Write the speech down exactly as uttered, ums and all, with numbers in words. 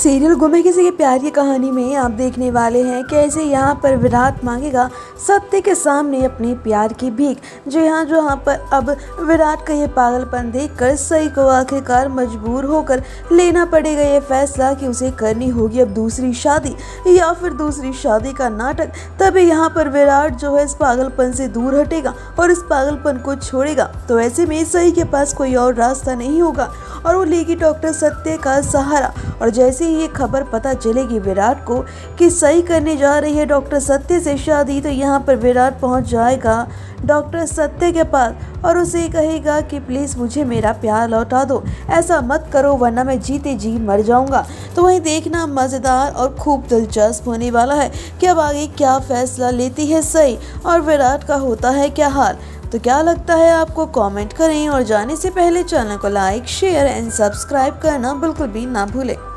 Serial गुम है किसी के प्यार की कहानी में आप देखने वाले हैं कैसे यहाँ पर विराट मांगेगा सत्य के सामने अपने प्यार की भीख। जो यहाँ जो यहाँ पर अब विराट का ये पागलपन देखकर सई को आखिरकार मजबूर होकर लेना पड़ेगा ये फैसला कि उसे करनी होगी अब दूसरी शादी या फिर दूसरी शादी का नाटक। तभी यहाँ पर विराट जो है इस पागलपन से दूर हटेगा और इस पागलपन को छोड़ेगा। तो ऐसे में सई के पास कोई और रास्ता नहीं होगा और वो लेगी डॉक्टर सत्य का सहारा। और जैसे ही ये खबर पता चलेगी विराट को कि सई करने जा रही है डॉक्टर सत्य से शादी, तो यहाँ पर विराट पहुँच जाएगा डॉक्टर सत्य के पास और उसे कहेगा कि प्लीज़ मुझे मेरा प्यार लौटा दो, ऐसा मत करो वरना मैं जीते जी मर जाऊंगा। तो वहीं देखना मज़ेदार और खूब दिलचस्प होने वाला है कि अब आगे क्या फैसला लेती है सई और विराट का होता है क्या हाल। तो क्या लगता है आपको, कमेंट करें और जाने से पहले चैनल को लाइक शेयर एंड सब्सक्राइब करना बिल्कुल भी ना भूलें।